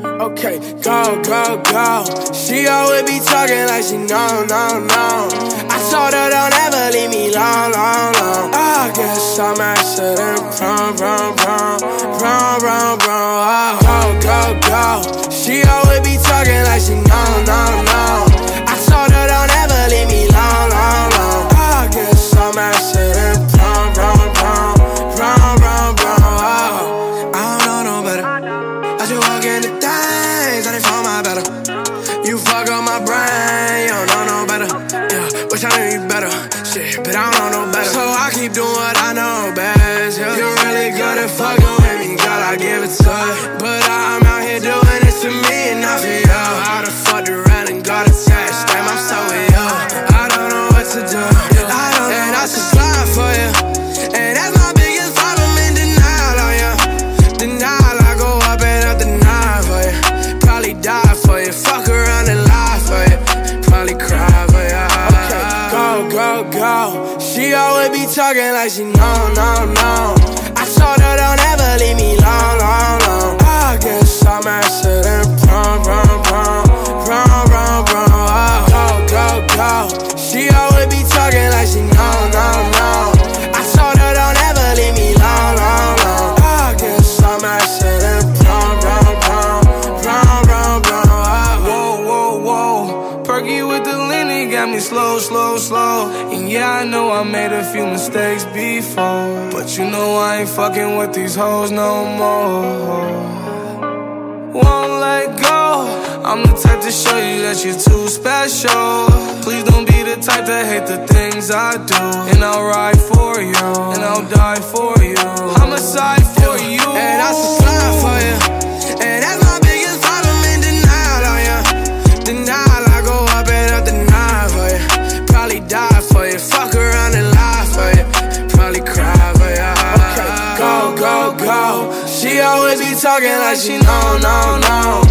Okay, go, go, go. She always be talking like she know. I told her don't ever leave me long. I guess I'm acting prom. Oh, go, go. She always be talking like she know. I told her don't ever leave me long. I guess I'm acting prom. I don't know no better. I just walk in the things, I done found my better. You fuck up my brain, you don't know no better. Yeah, wish I knew you better. Shit, but I don't know no better. So I keep doing what I know best. Yeah. You're really good at fucking with me, girl, I give it to you. But I'm out here doing it to me and not for you. I done fucked around and got attached. Damn, I'm so with you. I don't know what to do. And I should slide for you. And that's my biggest problem in denial on you. Denial, I go up and up the night for you. Probably die for you. Fuck around and lie for you. Probably cry for you. Okay, go, go, go. She always be talking like she know. I told her don't ever leave me long. I guess I'm acting prom. Oh, go, go, go. She always be talking like she know. I told her don't ever leave me long. I guess I'm acting prom. Whoa. Perky with the Lenny got me slow. And yeah, I know I made a few mistakes before, but you know I ain't fucking with these hoes no more. Won't let go. I'm the type to show you that you're too special. Please don't be the type to hate the things I do. And I'll ride for you, and I'll die for you. Homicide for you, and I should slide for you. And that's my biggest problem in denial on you. Denial, I go up and up the night for you. Probably die for you. Fuck around and lie for you. Probably cry for you. Okay, go, go, go. She always be talking like she know.